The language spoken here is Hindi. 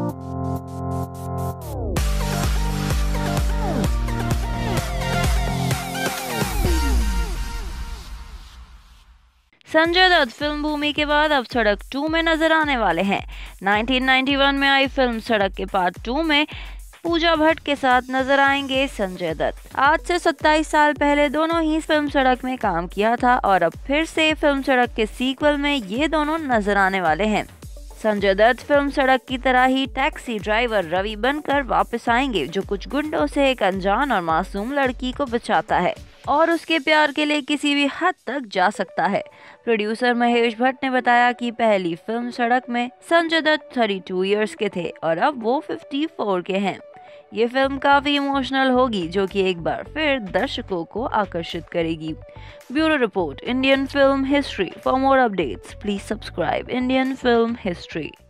संजय दत्त फिल्म भूमि के बाद अब सड़क 2 में नजर आने वाले हैं। 1991 में आई फिल्म सड़क के पार्ट 2 में पूजा भट्ट के साथ नजर आएंगे संजय दत्त। आज से 27 साल पहले दोनों ही फिल्म सड़क में काम किया था और अब फिर से फिल्म सड़क के सीक्वल में ये दोनों नजर आने वाले हैं। संजय दत्त फिल्म सड़क की तरह ही टैक्सी ड्राइवर रवि बनकर वापस आएंगे, जो कुछ गुंडों से एक अनजान और मासूम लड़की को बचाता है और उसके प्यार के लिए किसी भी हद तक जा सकता है। प्रोड्यूसर महेश भट्ट ने बताया कि पहली फिल्म सड़क में संजय दत्त 32 इयर्स के थे और अब वो 54 के हैं। ये फिल्म काफी इमोशनल होगी, जो कि एक बार फिर दर्शकों को आकर्षित करेगी। Bureau report, Indian film history. For more updates please subscribe Indian film history.